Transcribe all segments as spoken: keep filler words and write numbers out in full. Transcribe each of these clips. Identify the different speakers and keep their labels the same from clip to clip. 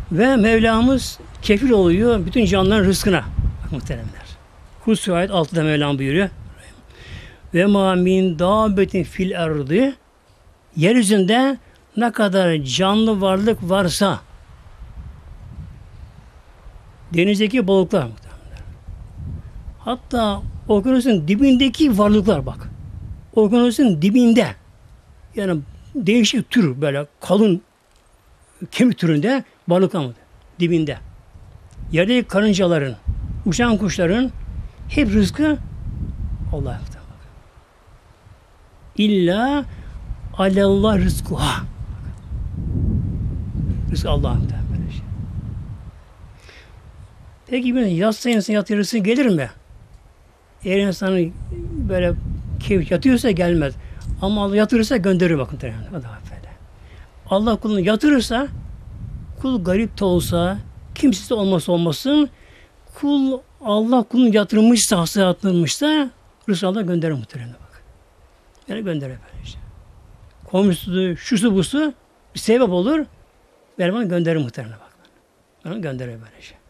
Speaker 1: Ve Mevlamız kefil oluyor bütün canlıların rızkına. Bak muhteremler. Hud ayet altıda Mevlam buyuruyor. Ve ma min dâbetin fil erdi, yeryüzünde ne kadar canlı varlık varsa, denizdeki balıklar muhtemelen. Hatta okyanusun dibindeki varlıklar bak. Okyanusun dibinde yani değişik tür böyle kalın kemik türünde balıklar mı? Dibinde. Yerdeki karıncaların, uçan kuşların hep rızkı Allah'a. İlla alallah rızkuha. Rızkı Allah'ın böyle şey. Peki bir yatsa insan yatırırsın gelir mi? Eğer insanın böyle keyif yatıyorsa gelmez. Ama Allah yatırırsa gönderir bakın. Allah kulunu yatırırsa kul garip de olsa kimsesiz de olmasa olmasın kul Allah kulunu yatırmışsa hasta yatırmışsa rızkı Allah gönderir muhtemelen bak. Yani gönderir böyle işte. Komşusu, şusu busu bir sebep olur. Ben bana gönderir muhtemelen bak. Bana gönderir böyle şey.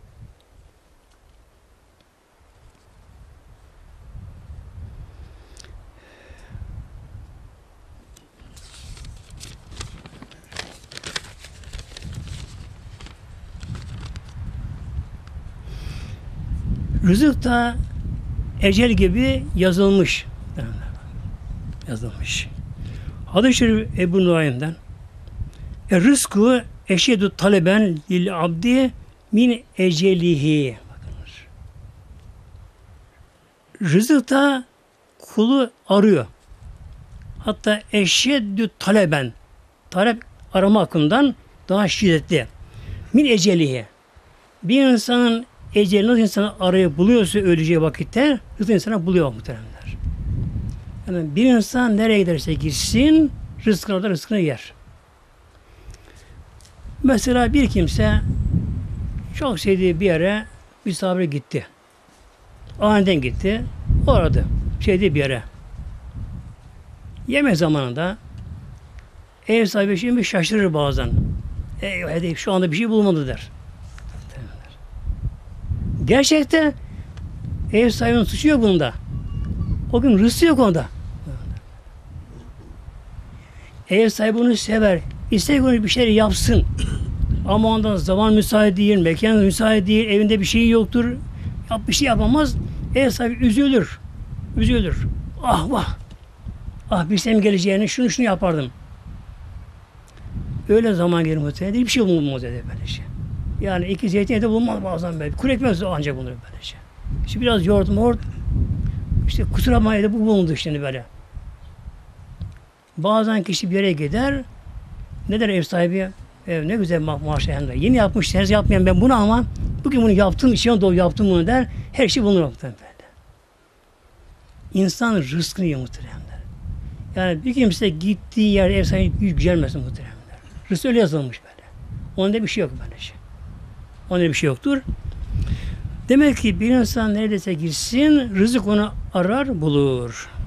Speaker 1: Rızık da ecel gibi yazılmış. Yazılmış. Hadis-i Şerif Ebu Nuaym'den e, rızkı eşhedü taleben lil abdi min ecelihi. Bakınız. Rızık da kulu arıyor. Hatta eşhedü taleben talep arama hakkından daha şiddetli. Min ecelihi. Bir insanın eceli nasıl insanı arayıp buluyorsa öleceği vakitte rızık insana buluyor muhteremler. Yani bir insan nereye giderse gitsin rızkını orada rızkını yer. Mesela bir kimse çok sevdiği bir yere misafire gitti. Aniden gitti. Orada sevdiği bir yere. Yeme zamanında ev sahibi şimdi şaşırır bazen. Eyvah şu anda bir şey bulmadı der. Gerçekte ev sahibinin suçu yok bunda. O gün rızkı yok onda. Ev sahibi onu sever. İster ki bir şey yapsın. Ama ondan zaman müsait değil, mekan müsait değil, evinde bir şey yoktur. Yap, bir şey yapamaz. Ev sahibi üzülür. Üzülür. Ah vah. Ah bilsem geleceğini şunu şunu yapardım. Öyle zaman gelir muhtemelen. Bir şey bulunmaz dedi böyle şey. Yani iki zeytin eti bulunmaz bazen böyle. Kuru ekmek ancak bulunur böyle şey. İşte biraz yoğurt yoğurt. İşte kusura bakmayın bu bulundu şimdi böyle. Bazen kişi bir yere gider. Ne der ev sahibi? Ev ne güzel ma maaşı hem de. Yeni yapmış, henüz yapmayan ben bunu ama bugün bunu yaptım, içine dolu yaptım bunu der. Her şey bulunur muhtemelen böyle. İnsan rızkını yiyor muhtemelen. Yani bir kimse gittiği yerde ev sahibi yük gelmesin muhtemelen. Rızk öyle yazılmış böyle. Onda bir şey yok böyle şey. Onda bir şey yoktur. Demek ki bir insan neredeyse girsin, rızık onu arar, bulur.